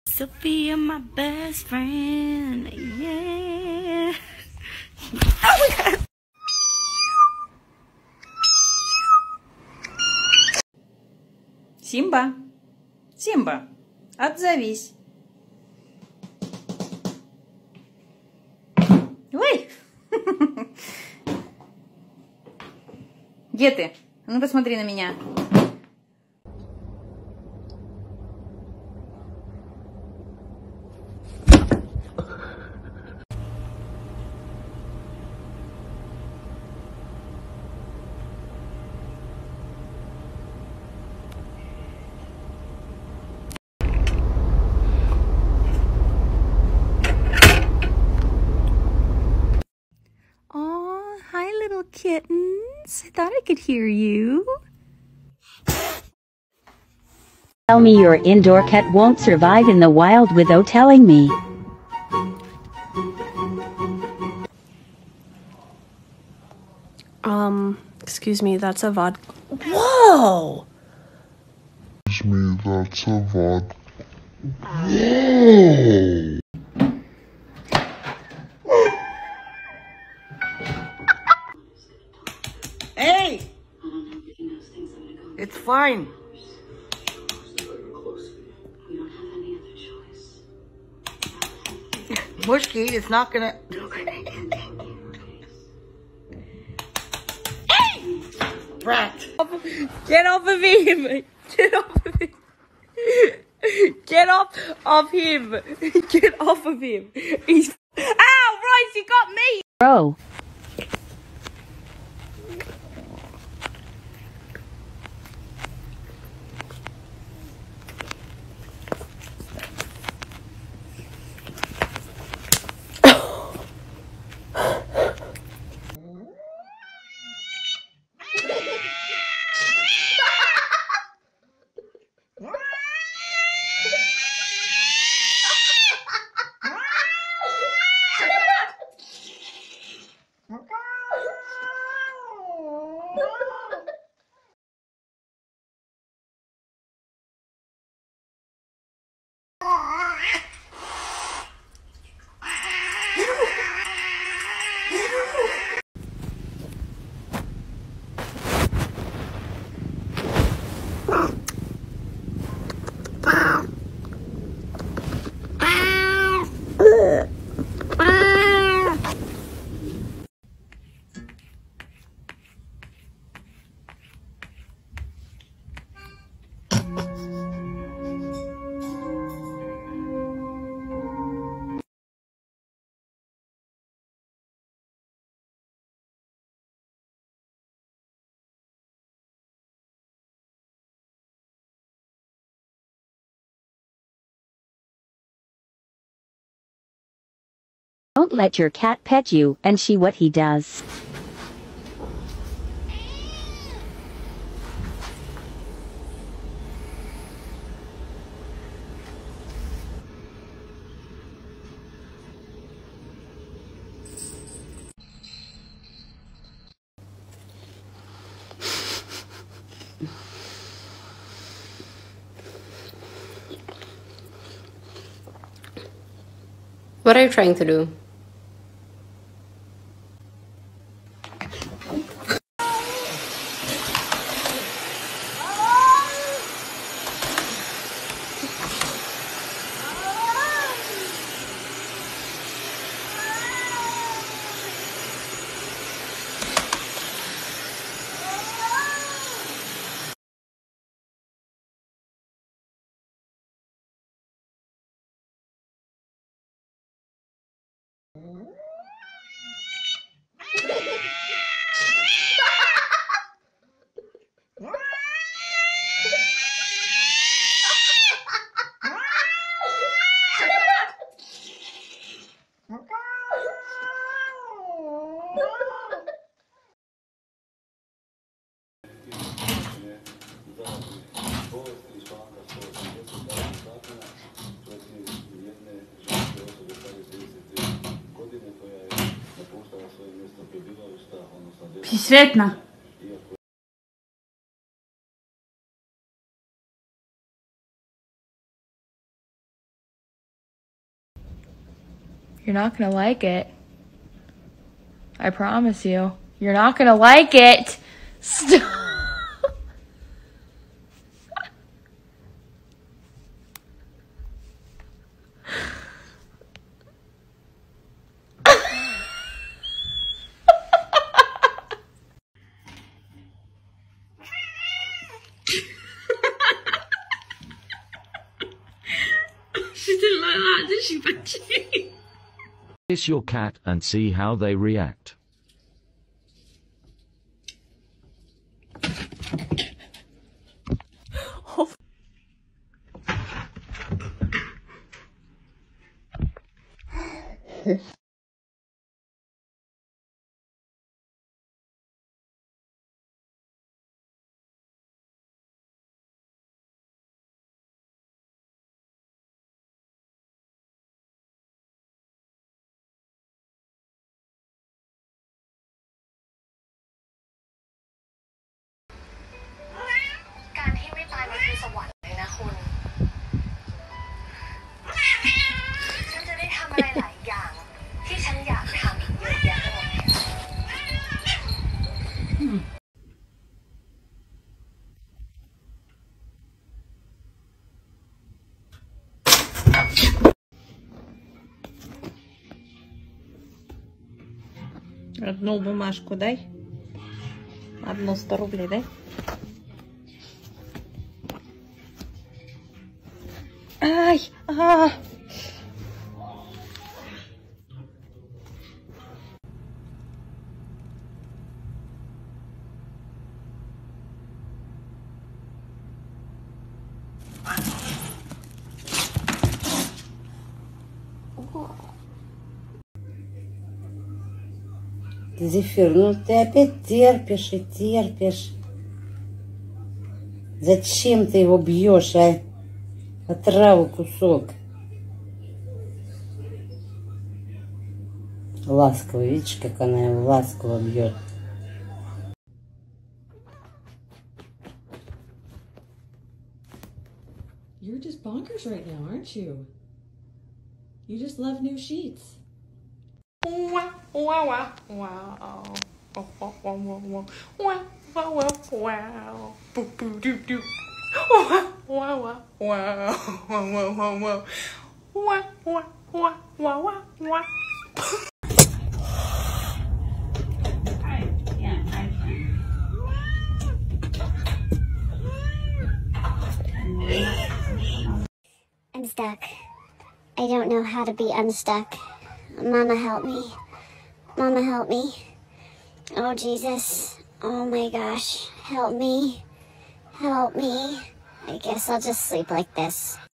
Sophia, my best friend, yeah. Симба, Симба, отзовись. Ой! Где ты? Ну посмотри на меня. Oh, hi little kittens. I thought I could hear you. Tell me your indoor cat won't survive in the wild without telling me. Excuse me, that's a vodka. Whoa! Excuse me, that's a vodka. Whoa! Hey! It's fine. Mushki, it's not gonna... Hey! Brat! Get off of him! Get off of him! Get off of him! Get off of him! He's... Ow! Royce, you got me! Bro. Don't let your cat pet you and see what he does. What are you trying to do? Si sretna. You're not gonna like it. I promise you. You're not gonna like it. Stop. She didn't like that, did she, Benji? Kiss your cat and see how they react. Одну бумажку дай. Одну 100 рублей дай. Ай! Зефир, ну ты опять терпишь и терпишь. Зачем ты его бьешь, а? Отраву кусок. Ласково, видишь, как она его ласково бьет. You're just bonkers right now, aren't you? You just love new sheets. Wow, wow, wow. Wow, wow, wow, wow. Wow, wow, wow, wow. Boo, boo, doo, doo. Wow, wow, wow, wow. Wow, wow, wow, wow. Wow, wow, wow, wow, wow, wow. I'm stuck. I don't know how to be unstuck. Mama, help me. Mama, help me. Oh, Jesus. Oh, my gosh. Help me. Help me. I guess I'll just sleep like this.